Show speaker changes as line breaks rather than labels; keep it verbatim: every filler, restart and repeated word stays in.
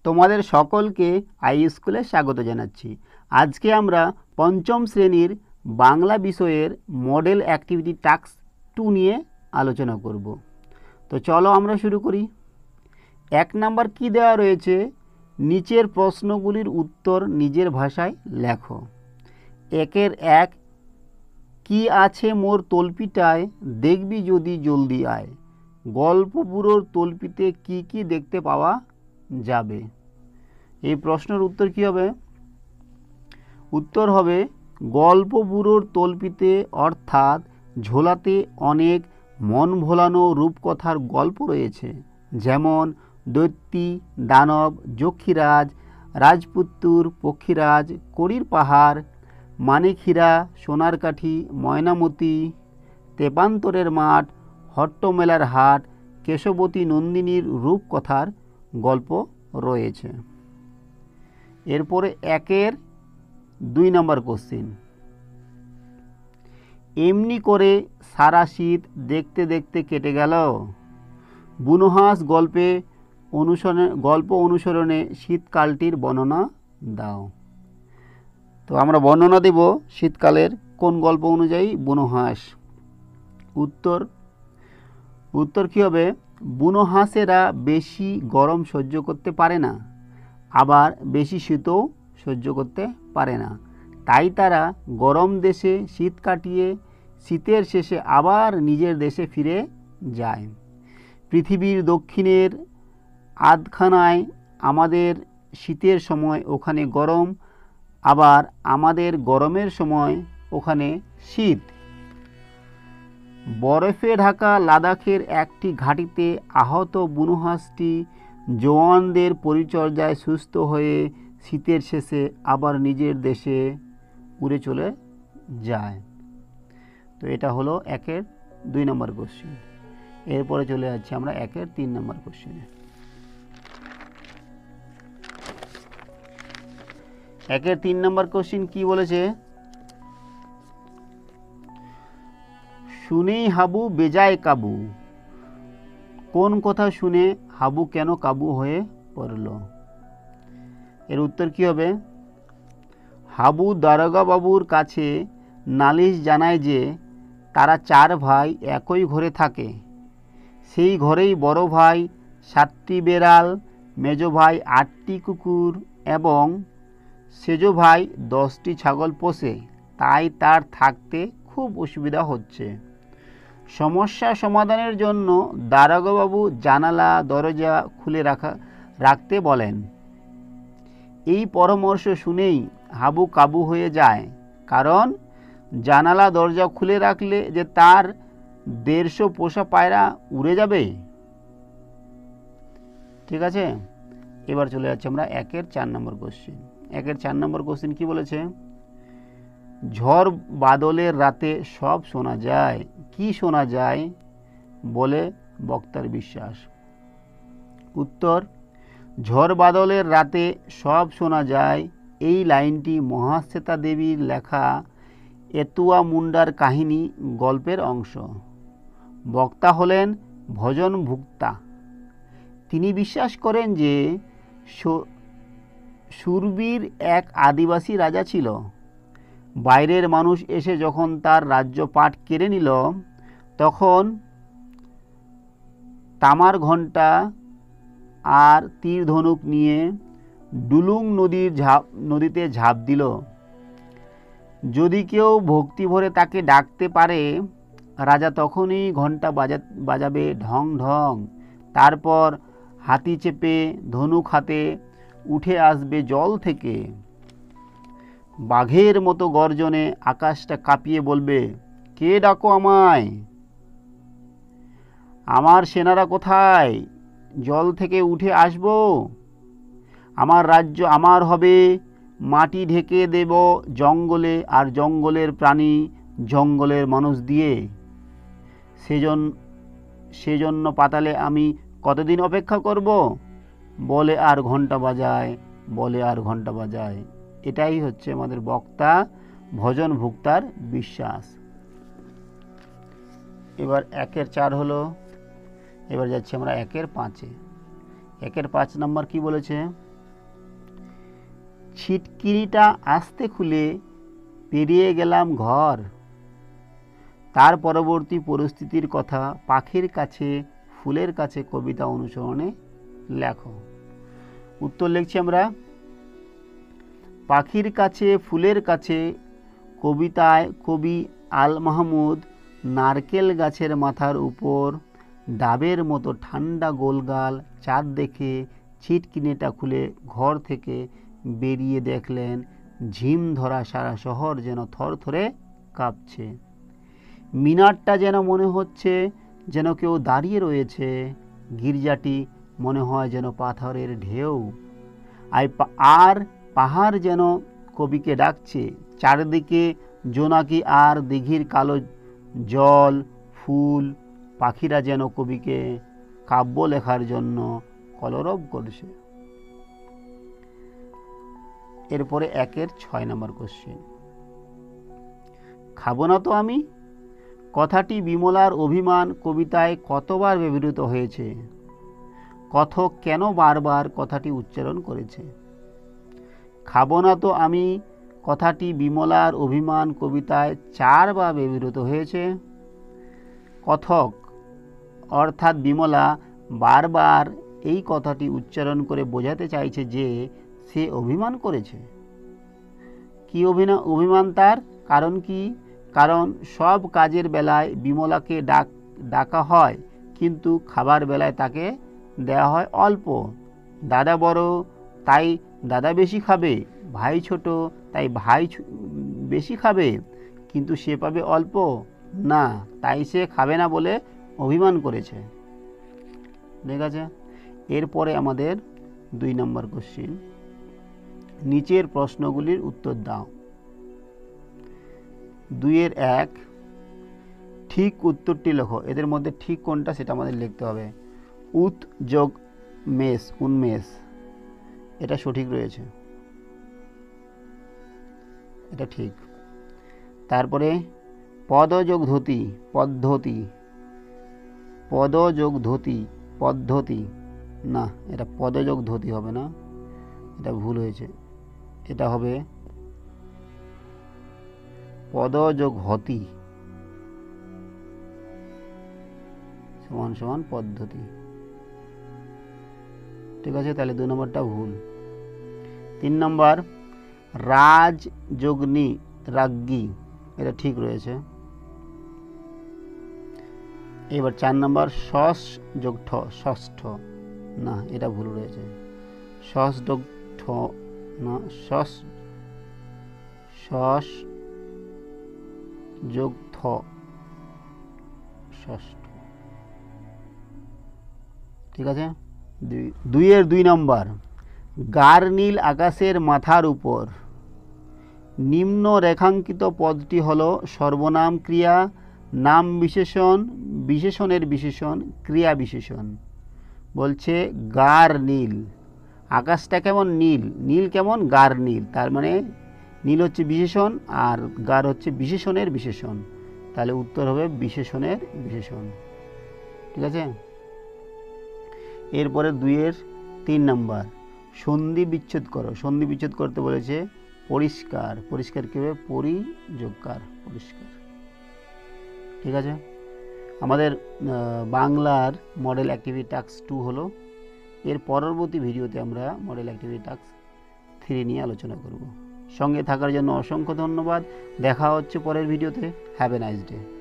তোমাদের সকলকে আই স্কুলে স্বাগত জানাচ্ছি। আজকে আমরা পঞ্চম শ্রেণীর বাংলা বিষয়ের মডেল অ্যাক্টিভিটি টাস্ক টু নিয়ে আলোচনা করব। তো চলো আমরা শুরু করি। এক নাম্বার কি দেওয়া রয়েছে, নিচের প্রশ্নগুলির উত্তর নিজের ভাষায় লেখো। একের এক, কি আছে মোর তলপিটায় দেখবি যদি জলদি আয়। গল্প বুড়োর তলপিতে কি কি দেখতে পাওয়া যাবে? এই প্রশ্নের উত্তর কি হবে? উত্তর হবে গল্প বুড়োর তলপিতে অর্থাৎ ঝোলাতে অনেক মন ভোলানো রূপকথার গল্প রয়েছে, যেমন দৈত্যী, দানব, যক্ষীরাজ, রাজপুত্তুর, পক্ষীরাজ, কড়ির পাহাড়, মানিকহীরা, সোনারকাঠি, ময়নামতি, তেপান্তরের মাঠ, হট্টমেলার হাট, কেশবতী নন্দিনীর রূপকথার গল্প রয়েছে। এরপরে একের দুই নম্বর কোশ্চিন, এমনি করে সারা শীত দেখতে দেখতে কেটে গেল। বুনোহাঁস গল্পে অনুসরণে গল্প অনুসরণে শীতকালটির বর্ণনা দাও। তো আমরা বর্ণনা দেব শীতকালের কোন গল্প অনুযায়ী? বুনোহাঁস। উত্তর উত্তর কী হবে? বুনোহাঁসেরা বেশি গরম সহ্য করতে পারে না, আবার বেশি শীতও সহ্য করতে পারে না, তাই তারা গরম দেশে শীত কাটিয়ে শীতের শেষে আবার নিজের দেশে ফিরে যায়। পৃথিবীর দক্ষিণের আধখানায় আমাদের শীতের সময় ওখানে গরম, আবার আমাদের গরমের সময় ওখানে শীত। বরফে ঢাকা লাদাখের একটি ঘাঁটিতে আহত বুনোহাঁসটি জওয়ানদের পরিচর্যায় সুস্থ হয়ে শীতের শেষে আবার নিজের দেশে উড়ে চলে যায়। তো এটা হলো একের দুই নম্বর কোশ্চেন। এরপরে চলে যাচ্ছি আমরা একের তিন নম্বর কোশ্চেনে। একের তিন নম্বর কোশ্চেন কি বলেছে? শুনেই হাবু বেজায় কাবু। কোন কথা শুনে হাবু কেন কাবু হয়ে পড়ল? এর উত্তর কি হবে? হাবু দারোগা বাবুর কাছে নালিশ জানায় যে তারা চার ভাই একই ঘরে থাকে। সেই ঘরেই বড় ভাই সাতটি বেড়াল, মেজো ভাই আটটি কুকুর এবং সেজো ভাই দশটি ছাগল পোষে, তাই তার থাকতে খুব অসুবিধা হচ্ছে। সমস্যা সমাধানের জন্য দারোগাবাবু জানালা দরজা খুলে রাখা রাখতে বলেন। এই পরামর্শ শুনেই হাবু কাবু হয়ে যায়, কারণ জানালা দরজা খুলে রাখলে যে তার দেড়শো পোষা পায়রা উড়ে যাবে। ঠিক আছে, এবার চলে যাচ্ছে আমরা একের চার নম্বর কোশ্চেন। একের চার নম্বর কোশ্চেন কি বলেছে? ঝড় বাদলের রাতে সব শোনা যায়। কি শোনা যায় বলে বক্তার বিশ্বাস? উত্তর, ঝড় বাদলের রাতে সব শোনা যায় এই লাইনটি মহাশ্বেতা দেবীর লেখা এতুয়া মুন্ডার কাহিনী গল্পের অংশ। বক্তা হলেন ভজন ভুক্তা। তিনি বিশ্বাস করেন যে সুরবীর এক আদিবাসী রাজা ছিল। বাইরের মানুষ এসে যখন তার রাজ্যপাট কেড়ে নিল, তখন তামার ঘণ্টা আর তীর ধনুক নিয়ে ডুলুং নদীর ঝাঁপ নদীতে ঝাঁপ দিল। যদি কেউ ভক্তি ভরে তাকে ডাকতে পারে, রাজা তখনই ঘণ্টা বাজা বাজাবে ঢং ঢং। তারপর হাতি চেপে ধনুক হাতে উঠে আসবে জল থেকে। বাঘের মতো গর্জনে আকাশটা কাঁপিয়ে বলবে, কে ডাকো আমায়? আমার সেনারা কোথায়? জল থেকে উঠে আসবো। আমার রাজ্য আমার হবে, মাটি ঢেকে দেব জঙ্গলে, আর জঙ্গলের প্রাণী জঙ্গলের মানুষ দিয়ে। সেজন সেজন্য পাতালে আমি কতদিন অপেক্ষা করব? বলে আর ঘন্টা বাজায়, বলে আর ঘন্টা বাজায়। এটাই হচ্ছে আমাদের বক্তা ভজন ভুক্তার বিশ্বাস। এবার একের চার হলো, এবার যাচ্ছি আমরা একের পাঁচে। একের পাঁচ নম্বর কি বলেছে? ছিটকিনিটা আস্তে খুলে পেরিয়ে গেলাম ঘর। তার পরবর্তী পরিস্থিতির কথা পাখির কাছে ফুলের কাছে কবিতা অনুসরণে লেখো। উত্তর লিখছি আমরা, পাখির কাছে ফুলের কাছে কবিতায় কবি আল মাহমুদ নারকেল গাছের মাথার উপর ডাবের মতো ঠান্ডা গোলগাল চাঁদ দেখে ছিটকিনিটা খুলে ঘর থেকে বেরিয়ে দেখলেন ঝিম ধরা সারা শহর যেন থরথরে কাঁপছে। মিনারটা যেন মনে হচ্ছে যেন কেউ দাঁড়িয়ে রয়েছে, গির্জাটি মনে হয় যেন পাথরের ঢেউ, আর পাহাড় যেন কবিকে ডাকছে। চারিদিকে জোনাকি আর দিঘির কালো জল, ফুল, পাখিরা যেন কবিকে কাব্য লেখার জন্য কলরব করছে। এরপরে একের ছয় নম্বর কোশ্চেন, খাবো না তো আমি কথাটি বিমলার অভিমান কবিতায় কতবার ব্যবহৃত হয়েছে? কথক কেন বারবার কথাটি উচ্চারণ করেছে? খাবো না তো আমি কথাটি বিমলার অভিমান কবিতায় চারবার ব্যবহৃত হয়েছে। কথক অর্থাৎ বিমলা বারবার এই কথাটি উচ্চারণ করে বোঝাতে চাইছে যে সে অভিমান করেছে। কি অভিমান অভিমান তার কারণ কি? কারণ সব কাজের বেলায় বিমলাকে ডাক ডাকা হয়, কিন্তু খাবার বেলায় তাকে দেওয়া হয় অল্প। দাদা বড় তাই দাদা বেশি খাবে, ভাই ছোট তাই ভাই বেশি খাবে, কিন্তু সে পাবে অল্প না, তাই সে খাবে না বলে অভিমান করেছে। ঠিক আছে, এরপরে আমাদের দুই নম্বর কোশ্চেন, নিচের প্রশ্নগুলির উত্তর দাও। দুইয়ের এক, ঠিক উত্তরটি লেখো। এদের মধ্যে ঠিক কোনটা সেটা আমাদের লিখতে হবে। উত যোগ মেষ, উন্মেষ, এটা সঠিক রয়েছে, এটা ঠিক। তারপরে পদ যোগ ধুতি, পদ্ধতি, পদ যোগ ধুতি, পদ্ধতি, না এটা পদ যোগ ধুতি হবে না, এটা ভুল হয়েছে। এটা হবে পদ যোগ হতি সমান সমান পদ্ধতি। ঠিক আছে, তাহলে দুই নম্বরটা ভুল। তিন নম্বর রাজ যোগনি, রাজ্ঞী, এটা ঠিক রয়েছে। এবার চার নম্বর সস যোগ ঠ, ষষ্ঠ, না এটা ভুল রয়েছে। সস যোগ ঠ না, সস সস যোগ থ, ষষ্ঠ। ঠিক আছে, দুই দুইয়ের দুই নম্বর, গাঢ় নীল আকাশের মাথার উপর, নিম্ন রেখাঙ্কিত পদটি হলো সর্বনাম ক্রিয়া, নাম বিশেষণ, বিশেষণের বিশেষণ, ক্রিয়া বিশেষণ। বলছে গাঢ় নীল, আকাশটা কেমন নীল, নীল কেমন গাঢ় নীল, তার মানে নীল হচ্ছে বিশেষণ আর গাঢ় হচ্ছে বিশেষণের বিশেষণ, তাহলে উত্তর হবে বিশেষণের বিশেষণ। ঠিক আছে, এরপরে দুইয়ের তিন নম্বর, সন্ধি বিচ্ছেদ করো। সন্ধি বিচ্ছেদ করতে বলেছে পরিষ্কার, পরিষ্কার কি হবে? পরিযোগকার, পরিষ্কার। ঠিক আছে, আমাদের বাংলার মডেল অ্যাক্টিভিটি টাস্ক টু হলো। এর পরবর্তী ভিডিওতে আমরা মডেল অ্যাক্টিভিটি টাস্ক থ্রি নিয়ে আলোচনা করব। সঙ্গে থাকার জন্য অসংখ্য ধন্যবাদ। দেখা হচ্ছে পরের ভিডিওতে। Have a nice day.